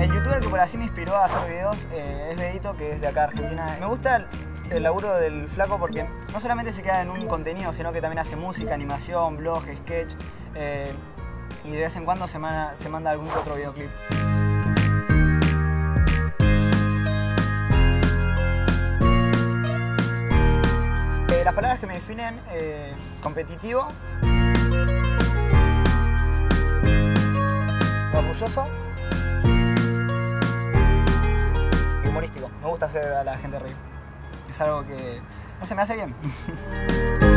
El youtuber que por así me inspiró a hacer videos es Bedito, que es de acá de Argentina. Me gusta el laburo del flaco porque no solamente se queda en un contenido, sino que también hace música, animación, blog, sketch, y de vez en cuando se manda algún que otro videoclip. Las palabras que me definen: competitivo, orgulloso y humorístico. Me gusta hacer a la gente reír. Es algo que no se me hace bien.